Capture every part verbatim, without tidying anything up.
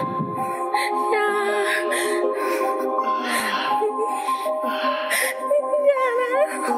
อย่าอย่านะ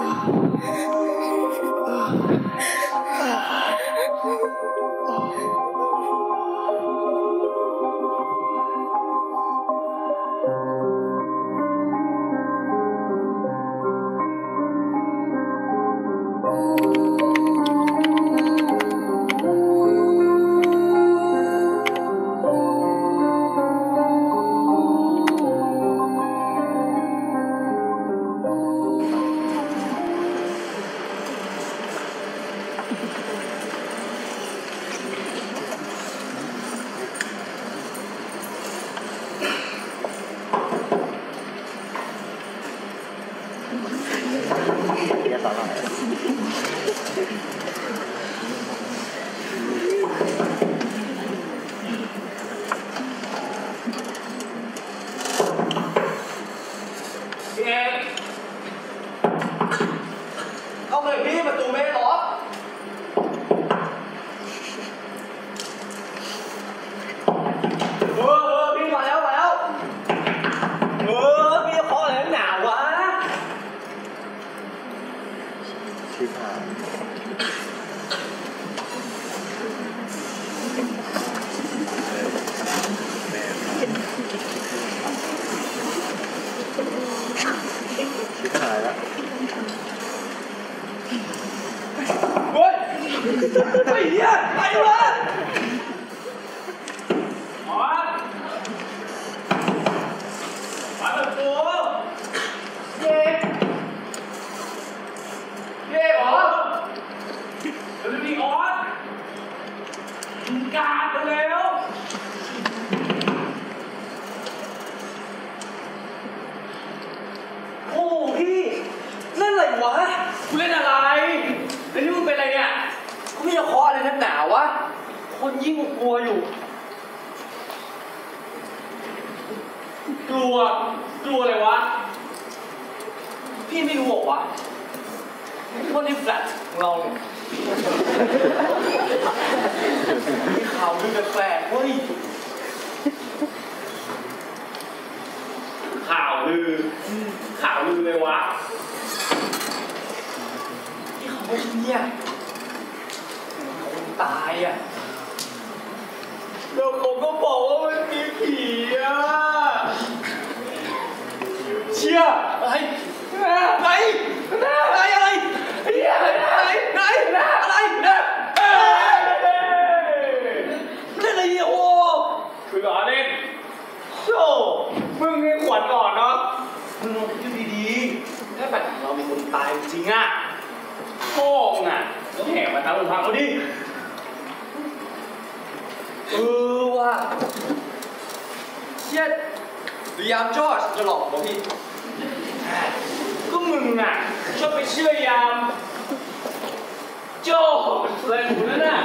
เอาเลยพี่ประตูไม่ได้ล็อกเออเออพี่มาแล้วมาแล้วเออพี่จะขออะไรหนาวะชิบหายชิบหายแล้วเฮ้ยไอ้เหี้ยไอ้วะอ๋อมาแบบกูเย่เย่เหรอเดี๋ยวมีออสมึงกาดกันแล้วโอ้พี่นั่นอะไรวะคุณเล่นอะไรแล้วนี่มึงเป็นอะไรเนี่ยกูไม่จะเคาะอะไรนักหนาวะคนยิ่งกลัวอยู่กลัวกลัวอะไรวะพี่ไม่รู้หรอวะคนในแฟลตของเราเนี่ยมีข่าวลือแปลกๆเฮ้ยข่าวลือข่าวลือเลยวะที่เขาไม่เนี่ยคนตายอ่ะแล้วเขาก็บอกว่ามันมีผีอ่ะเชี่ยอะไรอะไรอะไรอะไรอะไรอะไรอะไรเล่นอะไรเนี่ยโอ้คือหรอเล่นโธ่มึงให้ขวัญก่อนเนาะมึงลองคิดดีๆถ้าแบบเรามีคนตายจริงอ่ะโง่อ่ะแล้วแหกมาทางโรงพักเขาดิเออว่ะเชี่ยหรือยามจอร์จจะหลอกผมพี่ก็มึงอ่ะชอบไปเชื่อยามจอร์จอะไรหนูนั่นน่ะ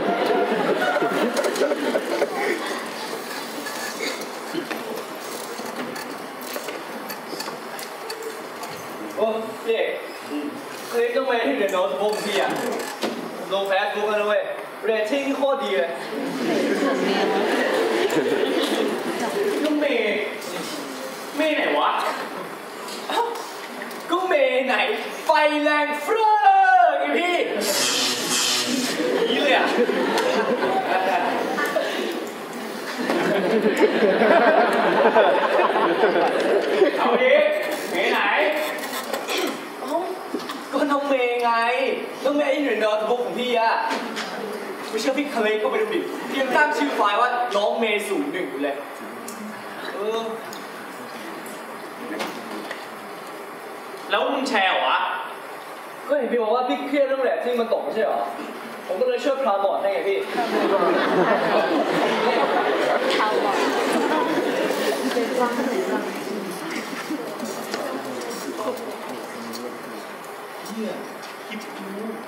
โอ้เจ๊เคยต้องไปที่เรียนโน้ตบุ๊กพี่อ่ะลงแฟซบุ๊กกันเลยเรตติ้งโคตรดีเลยก็เมย์เมย์ไหนวะก็เมย์ไหนไฟแรงเฟ้อไงพี่นี่เลยอ่ะเอาดิเมย์ไหนเอ้าก็น้องเมย์ไงน้องเมย์ไอ้หนึ่งโน้ตบุ๊กของพี่อะไม่เชื่อพี่เคยก็ไปดูดิพี่ยังตั้งชื่อไฟล์ว่าน้องเมย์ศูนย์หนึ่งอยู่เลยเออแล้วมึงแชร์เหรอวะก็เห็นพี่บอกว่าพี่เครียดเรื่องแหละที่มันตกไม่ใช่เหรอผมก็เลยช่วยพรามอดให้ไงพี่พรามอดเป็นว่างเป็นว่างเฮียคิดดู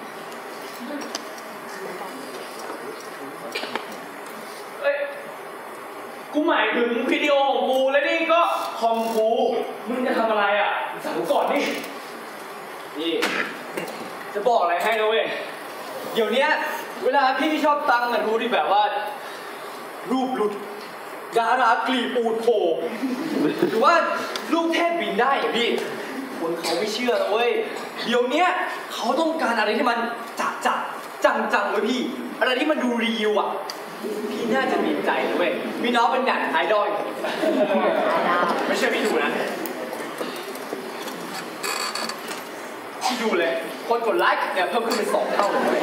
เอ้ยกูหมายถึงวิดีโอของกูและนี่ก็คอมกูมึงจะทำอะไรอ่ะสั่งก่อนดินี่จะบอกอะไรให้นะเว้ยเดี๋ยวนี้เวลาพี่ชอบตั้งกันรู้ที่แบบว่ารูปหลุดดารากลีบปูดโผล่หรือว่าลูกเทพบินได้เหรอพี่คนเขาไม่เชื่อนะเว้ยเดี๋ยวนี้เขาต้องการอะไรที่มันจัดจัดจังจังไว้พี่อะไรที่มันดูรีวิวอ่ะพี่น่าจะมีใจนะเว้ยมีน้องเป็นหนังไอดอลไม่เชื่อพี่ดูนะพี่ดูเลยคนกดไลค์เนี่ยเพิ่มขึ้นเป็นสองเท่าเลย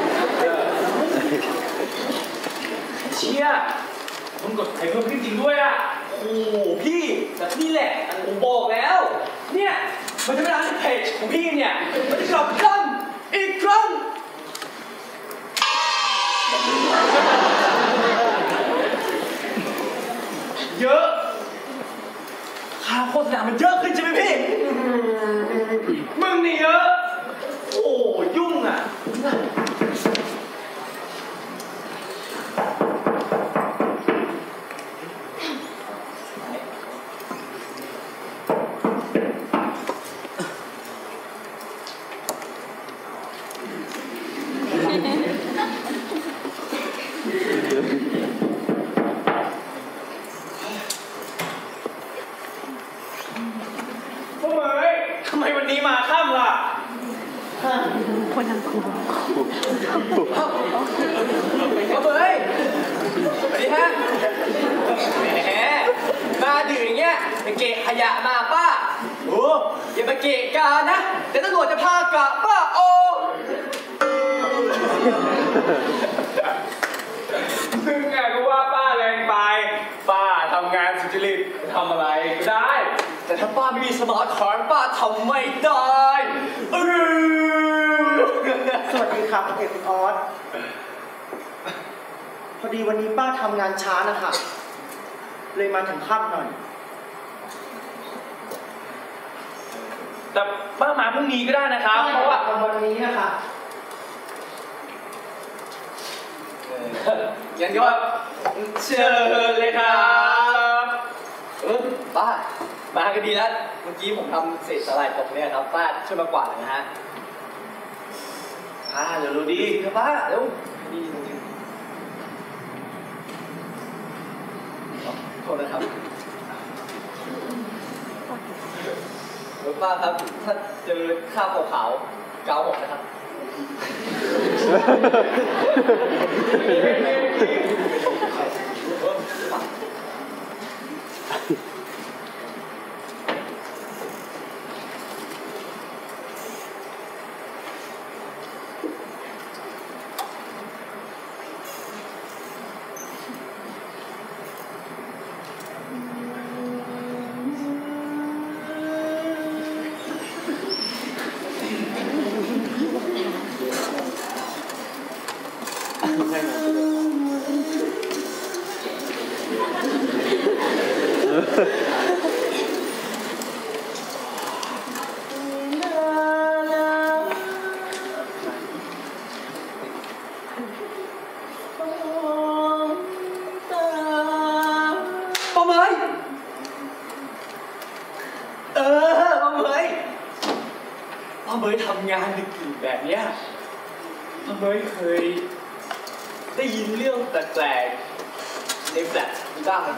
เชี่ยคนกดไลค์เพิ่มขึ้นจริงด้วยอ่ะโอ้โหพี่แต่นี่แหละผมบอกแล้วเนี่ยมันจะเป็นร้านเพจของพี่เนี่ยมันจะกลับครั้งอีกครั้งเยอะค่าโฆษณามันเยอะขึ้นใช่ไหมพี่มึงนี่เยอะโอ้ยุ่งอ่ะทำไมวันนี้มาค่ำล่ะคนทำครูเอาเฮ้ยสวัสดีฮะแหมมาดื่มอย่างเงี้ยไปเกะขยะมาป้าโอ้อย่าไปเกะกานะเดี๋ยวตำรวจจะพากลับป้าโอ้ซึ่งไงก็ว่าป้าแรงไปป้าทำงานสุจริตทำอะไรก็ได้แต่ถ้าป้าไม่มีสมาร์ทคาร์ป้าทำไม่ได้สวัสดีครับเอกคุณออสพอดีวันนี้ป้าทำงานช้านะคะเลยมาถึงค่ำหน่อยแต่ป้ามาพรุ่งนี้ก็ได้นะครับเพราะว่าวันนี้นะคะงั้นก็เชิญเลยครับเออป้ามาก็ดีแล้วเมื่อกี้ผมทำเศษสลายตกเนี่ยครับป้าช่วยมากวาดหน่อยนะฮะป้าเดี๋ยวดูดีครับป้าเร็วดีจริงๆโทษนะครับเออป้าครับถ้าเจอข้าวขาวๆเกาหกนะครับป้าเมย์ทำงานดึกดื่นแบบเนี้ยป้าเมย์เคยได้ยินเรื่องแปลกๆในแฟลชบ้างไหม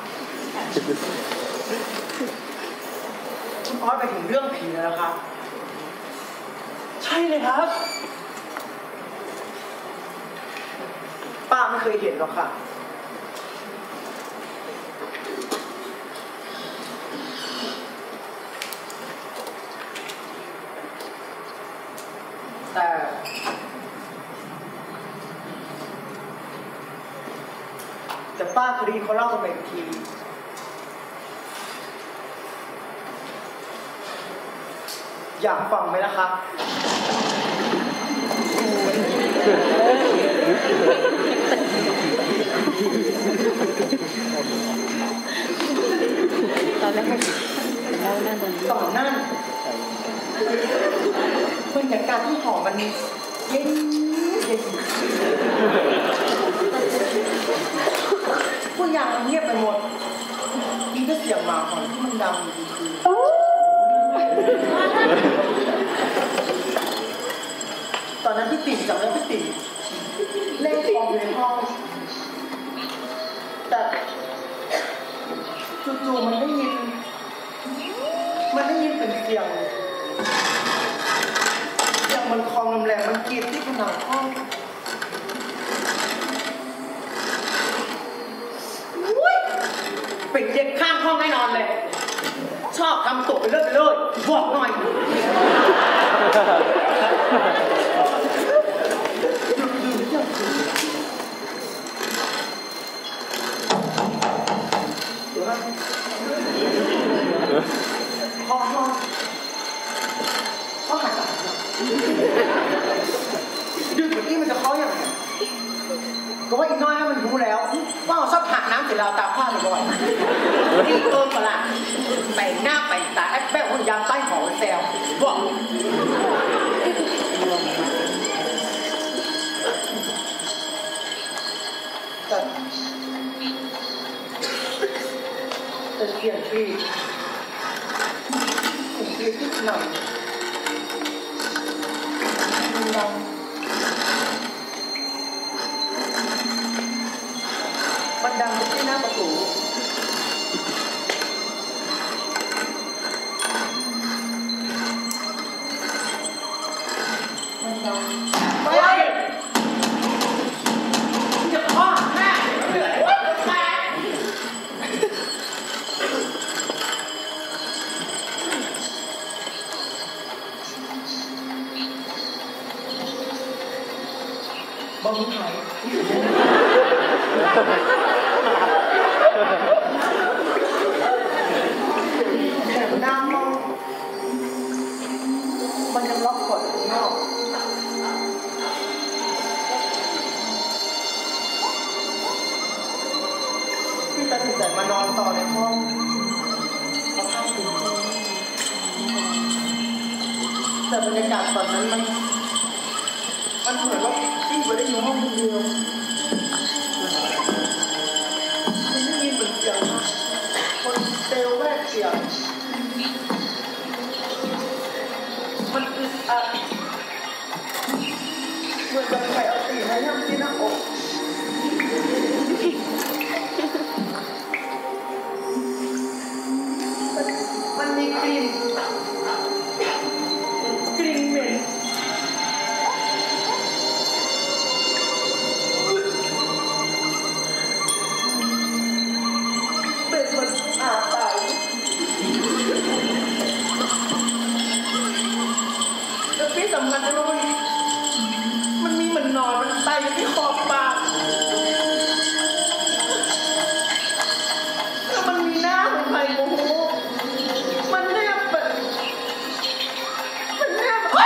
คุณออสไปถึงเรื่องผีแล้วครับใช่เลยครับป้าไม่เคยเห็นหรอกค่ะแต่แต่ป้าเคยได้ยินเขาเล่ากันมาอีกทีอยากฟังไหมล่ะครับตอนแรกเรานั่นตรงนี้ก่อนนั่นบรรยากาศที่หอมันเย็นเย็นทุกอย่างเงียบไปหมดมีแต่เสียงหมาหอนที่มันดังอยู่คือตอนนั้นพี่ติ๋มจำได้พี่ติ๋มเล่นคอมในห้องแต่จู่ๆมันได้ยินมันได้ยินเป็นเสียงเสียงมันคลองลำแรงมันกรีดที่ผนังห้องเป็นเด็กข้างห้องแน่นอนเลยชอบทำตัวไปเรื่อยไปเลยบอกหน่อยพ่อพ่อพ่อหายไปดึกแบบนี้มันจะเคาะยังไงก็ว่าอีกน้อยให้มันรู้แล้วว่าชอบหักน้ำเสร็จแล้วตาผ้าบ่อยๆนี่เกินกว่าละไปหน้าไปตาแอปแป้งหุ่นยางใต้หอแซวบอกแต่แต่เปลี่ยนที่ผมเปลี่ยนที่หนังมันดังมันดังที่หน้าประตูมันดังไปจะพ่อแม่เหนื่อยวัดแม่บ้องไทยแต่หน้ามองมันยังล็อกกดข้างนอกพี่ตัดสินใจมานอนต่อในห้องเอาผ้าคลุมแต่บรรยากาศตอนนั้นมันมันเหมือนว่าพี่ไม่ได้อยู่ห้องคนเดียวมันไม่มีเหมือนเสียงคนเตลแวกเสียงมันอึดอัดเหมือนกับใครเอาตีมาย่ำที่หน้าอกมันมันมีกลิ่นกลิ่นเหม็นเป็นมันอาตายแล้วพี่สำคัญนะมันมันมีเหมือนนอนมันตายอยู่ที่ขอบปากแล้วมันมีหน้าของใครโอ้โหมันแนบแบบมันแนบแบบ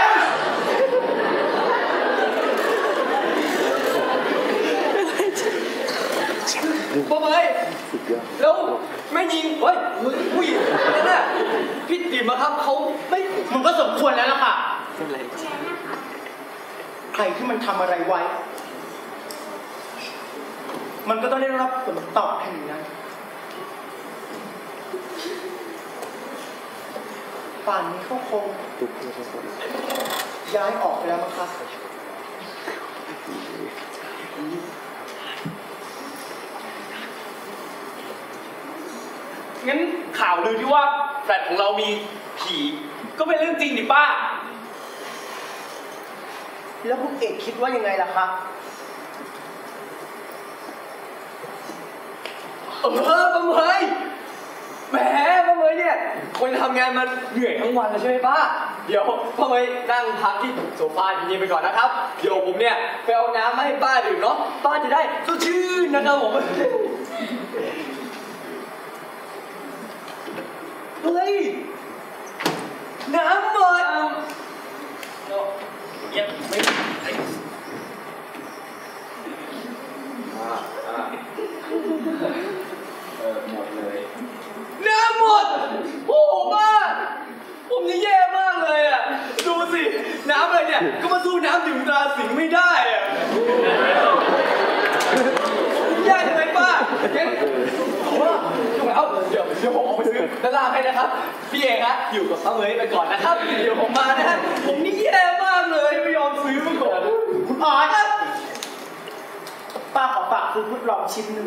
ป้าเมยแล้วแม่ยิงเฮ้ยผู้หญิงนั่นน่ะพี่ติ๋มครับเขาไม่มันก็สมควรแล้วล่ะค่ะใครที่มันทำอะไรไว้มันก็ต้องได้รับผลตอบแทนนะป่านนี้เขาคงย้ายออกไปแล้วมั้งคะงั้นข่าวลือที่ว่าแฟลตของเรามีผีก็เป็นเรื่องจริงดิป้าแล้วคุณเอกคิดว่ายังไงล่ะคะเออป้าเมยแหมป้าเมยเนี่ยคนทำงานมันเหนื่อยทั้งวันเลยใช่ไหมป้าเดี๋ยวป้าเมยนั่งพักที่โซฟาที่นี่ไปก่อนนะครับเดี๋ยวผมเนี่ยไปเอาน้ำมาให้ป้าดื่มเนาะป้าจะได้สดชื่นนะครับผมเฮ้ยน้ำหมดเงียบไม่อ่าอ่าเออหมดเลยน้ำหมดโอ้โหป้าผมนี่แย่มากเลยอ่ะดูสิน้ำอะไรเนี่ยก็มาสู้น้ำดื่มตราสิงไม่ได้อ่ะแย่จังเลยป้าเฮ้ยว่าเอาเดี๋ยวเดี๋ยวผมออกไปซื้อแล้วลาให้นะครับพี่เอกฮะอยู่กับป้าเมยไปก่อนนะครับเดี๋ยวผมมานะฮะผมนี่แย่มากเลยไม่ยอมซื้อมาก่อนคุณอ๋อยครับป้าขอฝากคือพุทธลองชิ้นหนึ่ง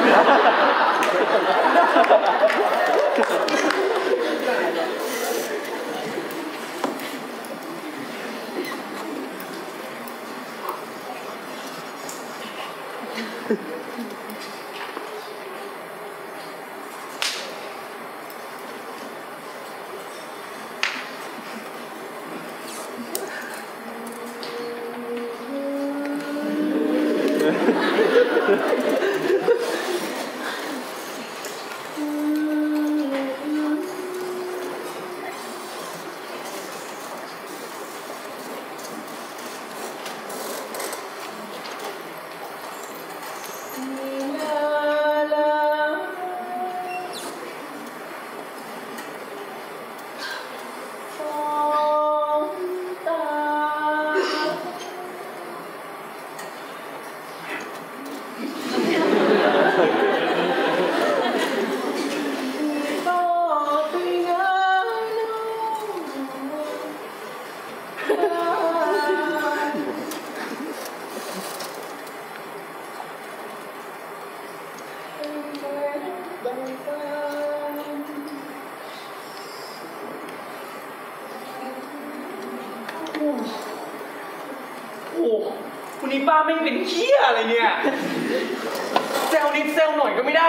โอ้วันนี้ป้าไม่เป็นเหี้ยอะไรเนี่ยเซลนิดเซลหน่อยก็ไม่ได้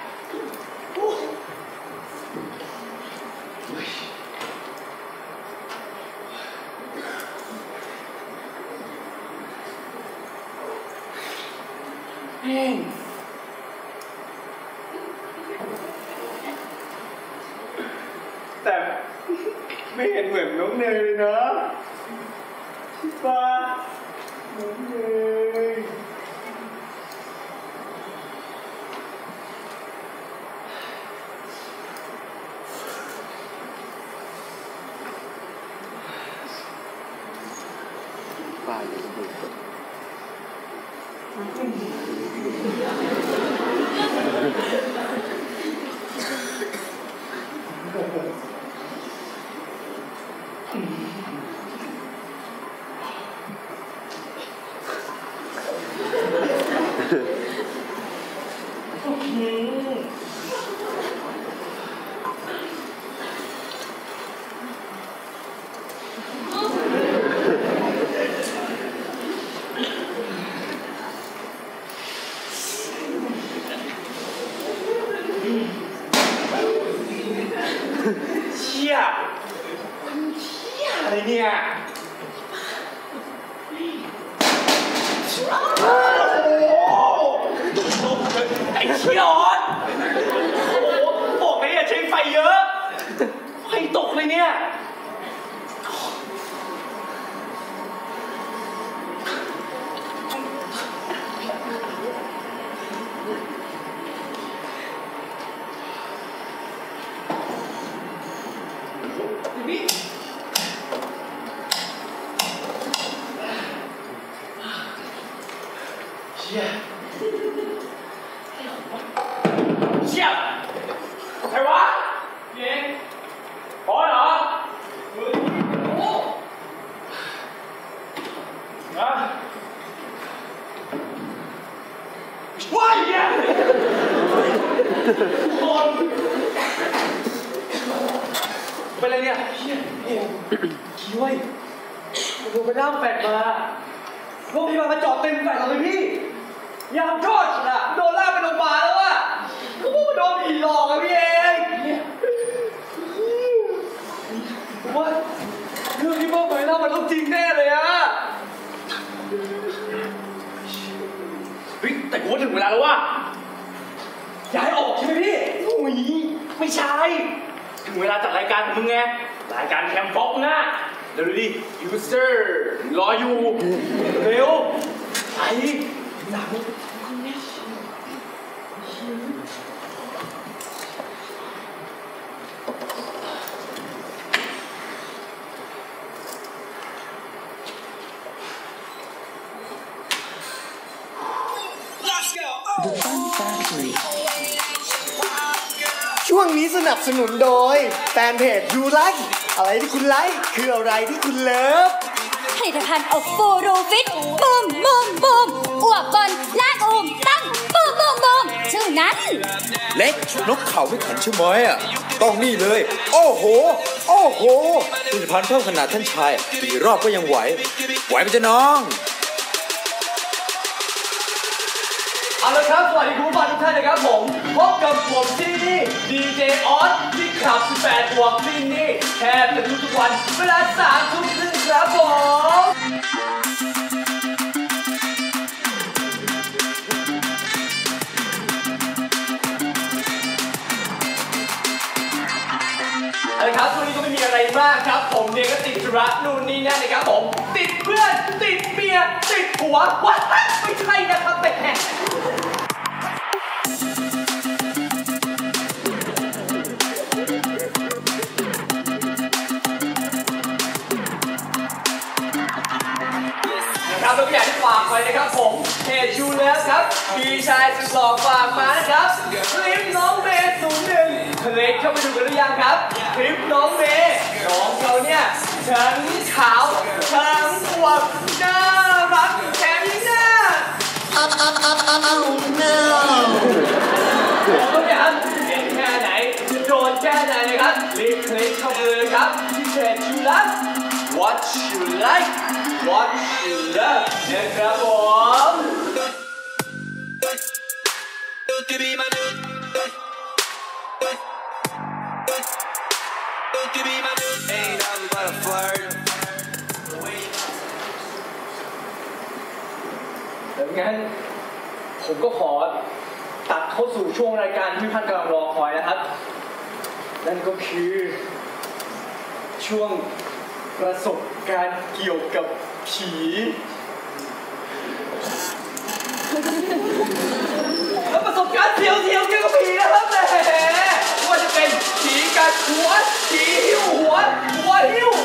แม่งแต่ไม่เห็นเหมือนน้องเนยเลยนะป้าน้องเนยป้าอยู่ดูเชี่ยเชี่ยอะไรเนี่ยโอ้โหไอ้เชี่ยออสโอ้โหบอกเลยอย่าใช้ไฟเยอะไฟตกเลยเนี่ยเชี่ยเชี่ยใครวะเย้พอเหรอโอ้อะว้ายเนี่ยคนเป็นไรเนี่ยเชี่ยเอ็มขี้ไว้ผมไปร่างแฟดมาโรงพยาบาลมาจอดเต็มแฟดเลยพี่ยามทอดอ่ะโดนลากไปโรงพยาบาลแล้วอ่ะก็พวกมันโดนผีหลอกอ่ะพี่เองผมว่าเรื่องที่พ่อเคยเล่ามันต้องจริงแน่เลยอ่ะเฮ้ยแต่กูว่าถึงเวลาแล้วว่ะย้ายออกใช่ไหมพี่โอ้ยไม่ใช่ถึงเวลาจัดรายการของมึงไงรายการแคมป์ฟ็อกนะเดี๋ยวดูดิยูเซอร์รออยู่เร็วไปหนังช่วงนี้สนับสนุนโดยแฟนเพจยูไลค์อะไรที่คุณไลค์คืออะไรที่คุณเลิฟผลิตภัณฑ์โอโฟโรฟิตบูมบูมบูมอวบกลลากอูมตั้งบูมบูมบูมชื่อนั้นเล็กนกเขาไม่แข็งใช่ไหมอ่ะต้องนี่เลยโอ้โหโอ้โหผลิตภัณฑ์เพิ่มขนาดท่านชายกี่รอบก็ยังไหวไหวไหมจ๊ะน้องเอาละครับสวัสดีคุณผู้ฟังทุกท่านนะครับผมพบกับผมที่นี่ดีเจออสที่ขับสิบแปดบวกที่นี่แทบจะทุกๆวันเวลาสามทุ่มครึ่งครับผมอะไรครับช่วงนี้ก็ไม่มีอะไรมากครับผมเนี่ยก็ติดธุระนู่นนี่นั่นนะครับผมติดเพื่อนติดเมียติดผัวว้าไม่ใช่นะครับแม่นะครับเราก็อยากที่ฝากไว้นะครับผมเพจยูแล้วครับพี่ชายสุดหล่อฝากมานะครับคลิปน้องเมย์ศูนย์หนึ่งเพลงเข้าไปดูกันหรือยังครับคลิปน้องเมย์น้องเขาเนี่ยทั้งขาวทั้งอวบน่ารักแถมยังน่าอ้าวอ้าวอ้าวอ้าวอ้าวน่าเราเนี่ยครับเห็นแค่ไหนโดนแค่ไหนนะครับรีบคลิกเข้าไปเลยครับที่เพจยูแล้ว What you like What you love นะครับผมดังนั้นผมก็ขอตัดเข้าสู่ช่วงรายการที่ท่านกำลังรอคอยนะครับนั่นก็คือช่วงประสบการณ์เกี่ยวกับผีแล้วประสบการณ์เที่ยวเที่ยวเกี่ยวกับผีนะครับแหมว่าจะเป็นผีกัดหัวผีหิ้วหัวหัวหิ้ว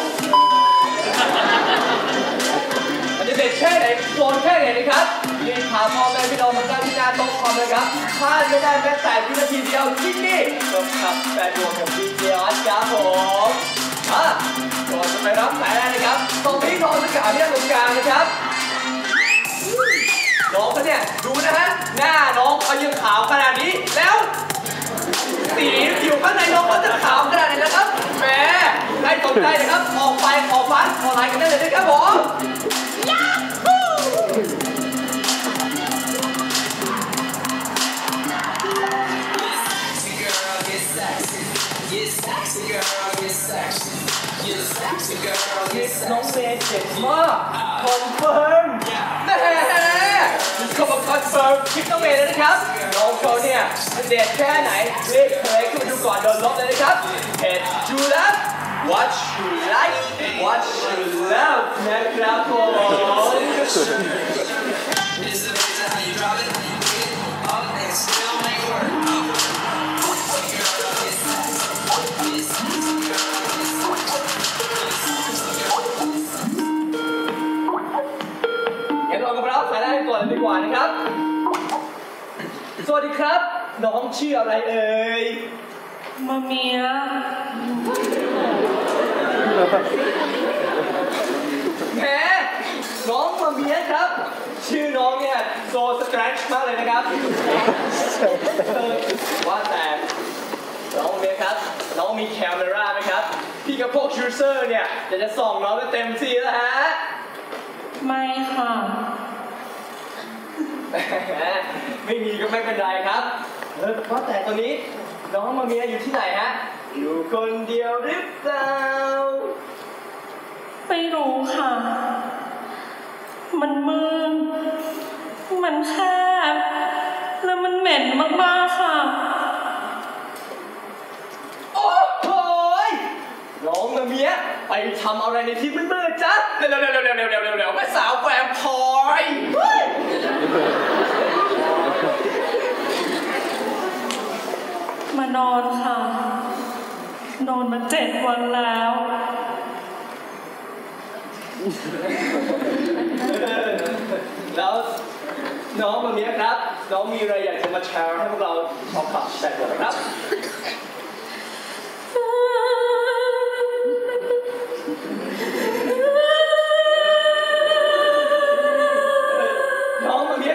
มันจะเด็ดแค่ไหนโดนแค่ไหนนะครับเรียนข่าวพ่อแม่พี่น้องมาตั้งที่หน้าโต๊ะคอมเลยครับพลาดไม่ได้แม้แต่วินาทีเดียวที่นี่ต้องขับแปดดวงของดีเจออสครับผมอ่ะก่อนจะไปรับสายแรกนะครับตรงนี้น้องสกาวเนี่ยตรงกลางนะครับน้องเขาเนี่ยดูนะฮะหน้าน้องเขายังขาวขนาดนี้แล้วสีผิวข้างในน้องเขาจะขาวขนาดไหนนะครับแหมใครสนใจนะครับออกไปออกฟันออนไลน์กันได้เลยนะครับผมยาฮูน้องเมย์เจ็บมากคอนเฟิร์มแน่เข้ามาคอนเฟิร์มคลิปน้องเมย์เลยนะครับน้องเขาเนี่ยเด็ดแค่ไหนรีบเคยขึ้นมาดูก่อนโดนลบเลยนะครับเพจยูแล้ว What you like What you love นะครับผมเราก็รับสายแรกก่อนเลยดีกว่านะครับสวัสดีครับน้องชื่ออะไรเอ่ยมาเมียแหมน้องมาเมียครับชื่อน้องเนี่ยโซสแตรชมากเลยนะครับว่าแต่น้องเมียครับน้องมีแคมเมราไหมครับพี่กับพวกชูเซอร์เนี่ยจะจะส่องน้องไปเต็มที่แล้วฮะไม่ค่ะไม่มีก็ไม่เป็นไรครับเออเพราะแต่ตอนนี้น้องมาเมียอยู่ที่ไหนฮะอยู่คนเดียวหรือเปล่าไม่รู้ค่ะมันมืดมันแคบแล้วมันเหม็นมากๆค่ะโอ้โหน้องมาเมียไปทำอะไรในที่มืดๆจ๊ะเร็วๆๆๆๆๆๆแม่สาวแวมไพร์มานอนค่ะนอนมาเจ็ดวันแล้วแล้วน้องวันนี้ครับน้องมีอะไรอยากจะมาแชร์ให้พวกเราทองขับแต่ก่อนครับน้องวันนี้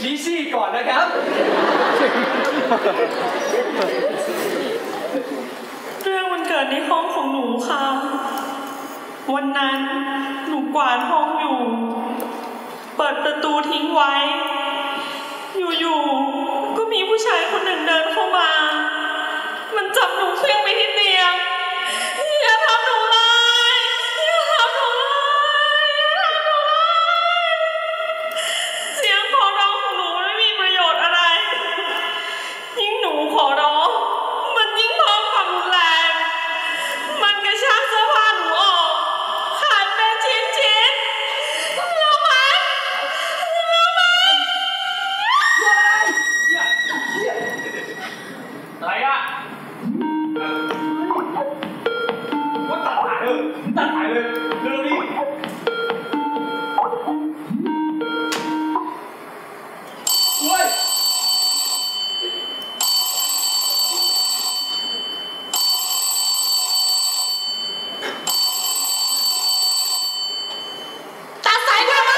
ชี้ชี้ก่อนนะครับเรื่องวันเกิดในห้องของหนูค่ะ วันนั้นหนูกวาดห้องอยู่ เปิดประตูทิ้งไว้ อยู่ๆก็มีผู้ชายคนหนึ่งเดินเข้ามา มันจับหนูเคลื่อนไปที่เตียงอย่าทำหนูเลยอย่าทำหนูเลยอย่าทำหนูเลยเสียงขอร้องของหนูไม่มีประโยชน์อะไรยิ่งหนูขอร้องมันยิ่งเพิ่มความรุนแรงมันกระชากเสื้อผ้าหนูออกขาดเป็นชิ้นชิ้นแล้วมันแล้วมันอะไรอ่ะว่าตัดสายเลยตัดสายเลยเร็วๆดิเฮ้ยตัดสายทำไม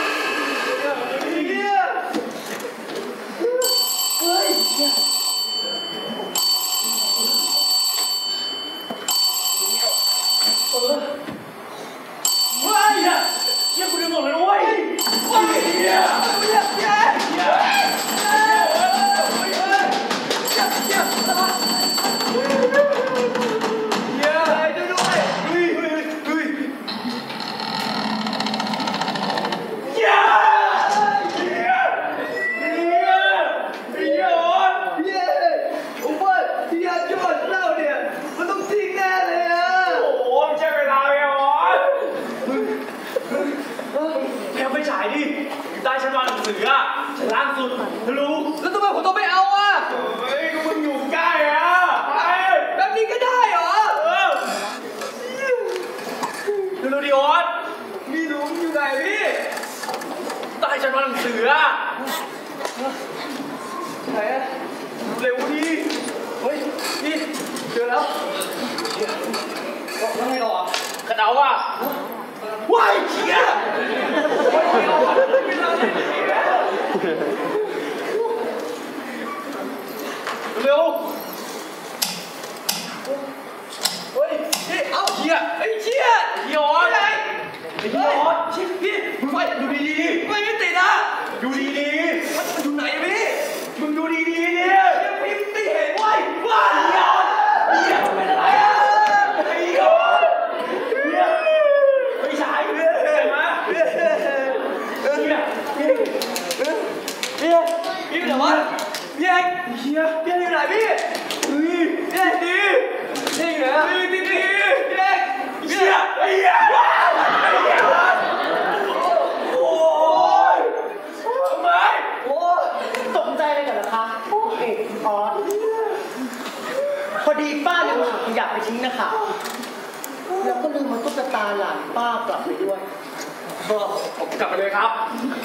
เฮ้ยเนี่ยเชี่ยกูดึงหมดเลยนะเว้ยเฮ้ยเนี่ยเนี่ยเนี่ยเนี่ยได้ฉันวางหนังสืออะฉันล่างสุดรู้แล้วทำไมผมต้องไม่เอาอะเฮ้ยก็มึงอยู่ใกล้อะแบบนี้ก็ได้เหรอเออดูดิโอ๊ตมีหนูอยู่ไหนพี่ได้ฉันวางหนังสืออะไหนอะเร็วดิเฮ้ยนี่เจอแล้วแล้วไงต่อกระเดาอะว้ายเชี่ยเร็วเฮ้ยนี่เอ้าเชี่ยไอ้เชี่ยหยอดไอ้หยอดเชี่ยพี่มึงไปดูดีๆไม่ไม่ติดนะดูดีๆมันอยู่ไหนพี่มึงดูดีๆเนี่ยพี่ไม่เห็นเว้ยว้าหยอดเชี่ยเป็นอะไรอ่ะไอ้หยอดเนี่ยไม่ใช่เนี่ยเห็นไหมเนี่ยเนี่ยเนี่ยพี่เป็นอะไรวะพี่เองเฮียพี่อยู่ไหนพี่เฮ้ยพี่ดีพี่อยู่ไหนพี่ดีดีพี่เองเฮียเฮียโอ้ยทำไมโอ้ยตกใจเลยกันเหรอคะเอกออสพอดีป้าลืมถังขยะไปทิ้งนะคะแล้วก็ลืมมันตุ๊กตาหลานป้ากลับไปด้วยผมกลับไปเลยครับ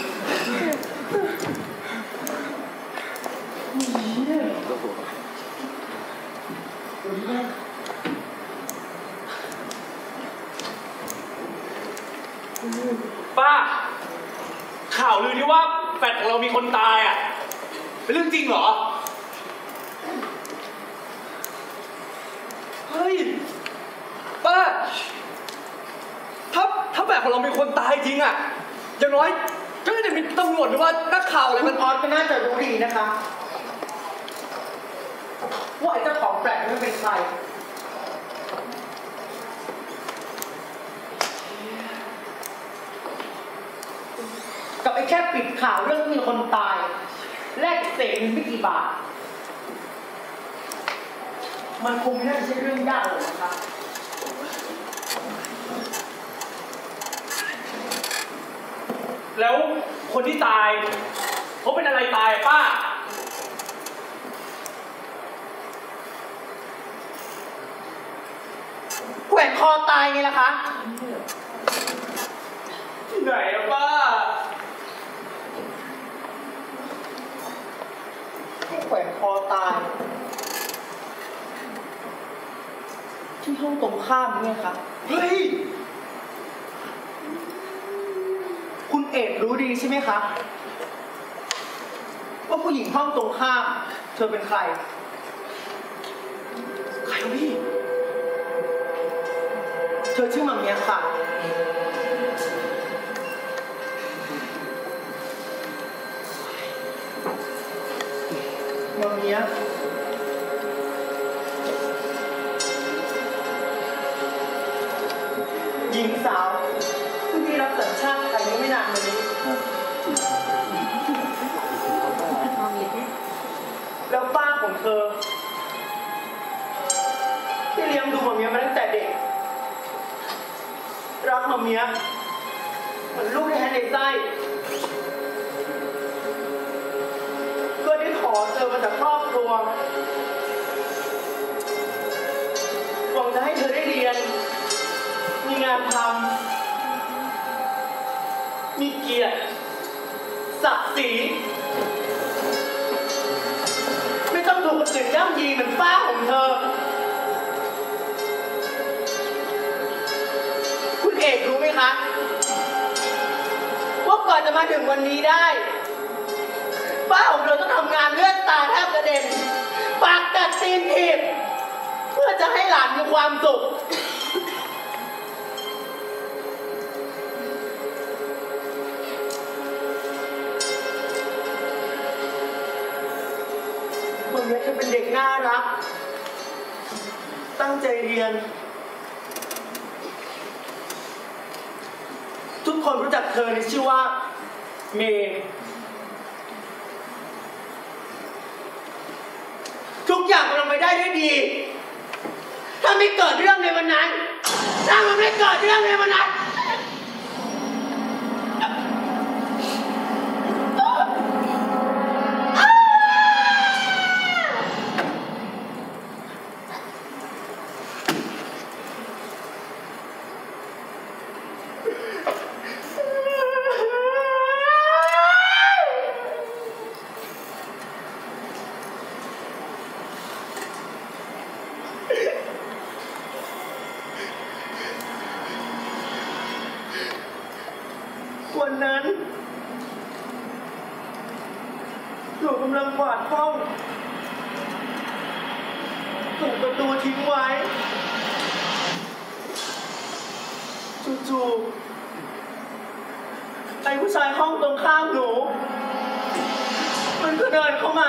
ป้าข่าวลือที่ว่าแฟนของเรามีคนตายอ่ะเป็นเรื่องจริงเหรอเฮ้ยป้าถ้าถ้าแฟนของเรามีคนตายจริงอ่ะอย่างน้อยก็น่าจะมีตำรวจหรือว่านักข่าวอะไรคุมัณนออสก็น่าจะรู้ดีนะคะว่าไอ้เจ้าของแปลกนั้นเป็นใครกับไอ้แค่ปิดข่าวเรื่องมีคนตายแลกเศษเงินไม่กี่บาทมันคงไม่น่าจะใช่เรื่องยากเลยนะคะแล้วคนที่ตายเขาเป็นอะไรตายป้าแขวนคอตายไงล่ะคะที่ไหนอะป้าแขวนคอตาย ที่ห้องตรงข้ามเนี่ยค่ะเฮ้ยคุณเอกรู้ดีใช่ไหมคะว่าผู้หญิงห้องตรงข้ามเธอเป็นใครใครวะพี่เธอชื่อมัมเมียค่ะมัมเมียหญิงสาวผู้ที่รับสัญชาติไทยเมื่อไม่นานมานี้แล้วป้าของเธอที่เลี้ยงดูมัมเมียมาตั้งแต่เด็กรักมัมเมียเหมือนลูกแท้ในไส้ก็ได้ขอเธอมาจากครอบครัวหวังจะให้เธอได้เรียนมีงานทำมีเกียรติศักดิ์ศรีไม่ต้องถูกคนอื่นย่ำยีเหมือนป้าของเธอคุณเอกรู้ไหมคะว่าก่อนจะมาถึงวันนี้ได้ป้าของเธอต้องทำงานเลือดตาแทบกระเด็นปากกัดตีนถีบเพื่อจะให้หลานมีความสุขมัมเมียเธอเป็นเด็กน่ารักตั้งใจเรียนทุกคนรู้จักเธอในชื่อว่าเมย์ทุกอย่างกำลังไปได้ด้วยดีถ้าไม่เกิดเรื่องในวันนั้นถ้ามันไม่เกิดเรื่องในวันนั้นวันนั้นหนูกำลังกวาดห้องถูกประตูทิ้งไว้จู่ๆไอ้ผู้ชายห้องตรงข้ามหนูมันก็เดินเข้ามา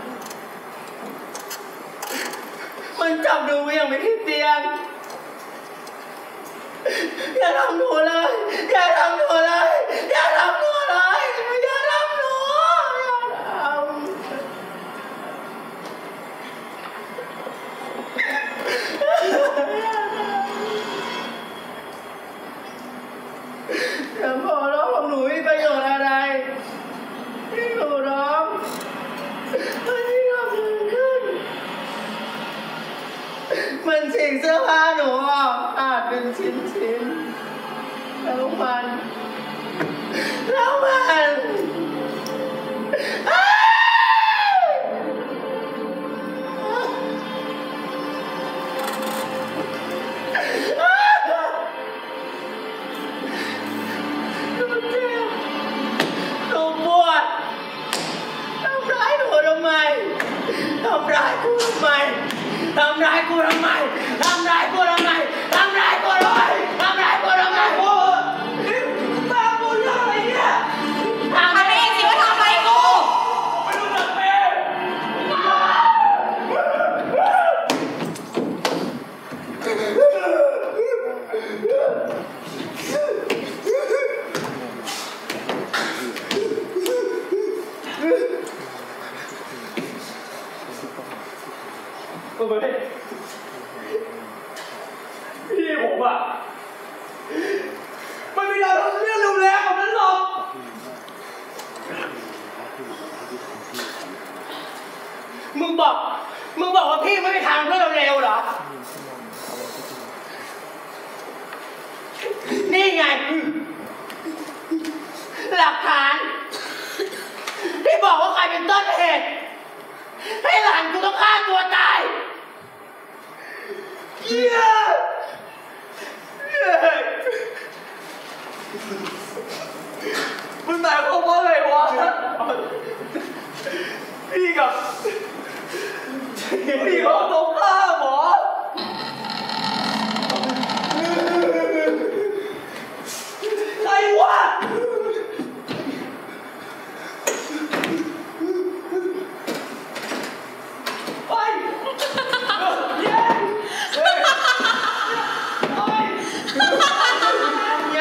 มันจับหนูไปอย่างไม่ที่เตียงอย่าทำหนูเลยอย่าทำหนูเลยอย่าทำหนูเลยอย่าทำหนูอย่าทำอย่าพอร้องของหนูมีประโยชน์อะไรที่หนูร้องมันที่ทำมันขึ้นมันฉีกเสื้อผ้าหนูออกอาจเป็นชิ้นๆแล้วมันแล้วมันหนูเจ็บหนูปวดทำร้ายหนูทำไมทำร้ายกูทำไมทำร้ายกูทำไมทำร้ายกูทำไมทำร้ายกูทำไมทำร้ายกูทำไมโอ้นี่ตาบุญอะไรเนี่ยถามเองสิว่าทำอะไรกูไม่รู้จักเองโอ้ยพี่ผมอะไม่มีอะไรเรื่องรุนแรงแบบนั้นหรอกมึงบอกมึงบอกว่าพี่ไม่มีทางเรื่องเร็วเหรอนี่ไงหลักฐานที่บอกว่าใครเป็นต้นเหตุให้หลานกูต้องฆ่าตัวตายเย้มึงหมายความว่าไงวะผู้หญิงเขาตรงข้ามหรอใครวะไปเย้เฮ้ยไปเนี่ย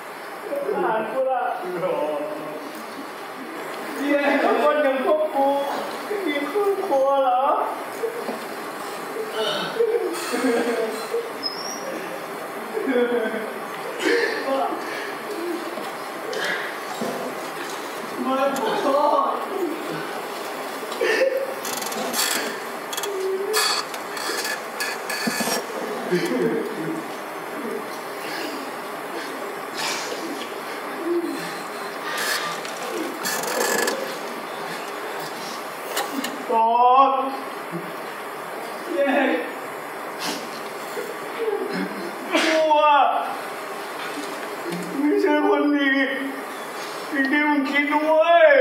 เย้ทุกคนยังพบกูมาขอโทษบอสเย้กูอะไม่ใช่คนดีอย่างที่มึงคิดด้วย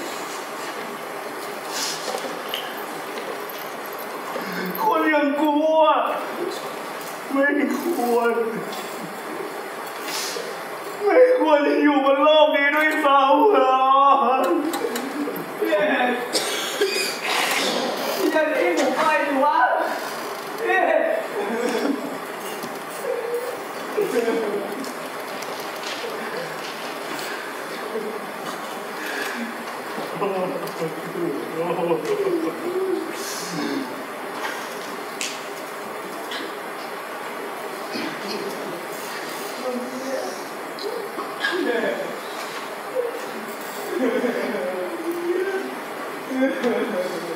คนอย่างกูอะไม่ควรไม่ควรจะอยู่บนโลกนี้ด้วยซ้ำหรอเย้อย่าหนีผมไปดิวะเย้Yeah.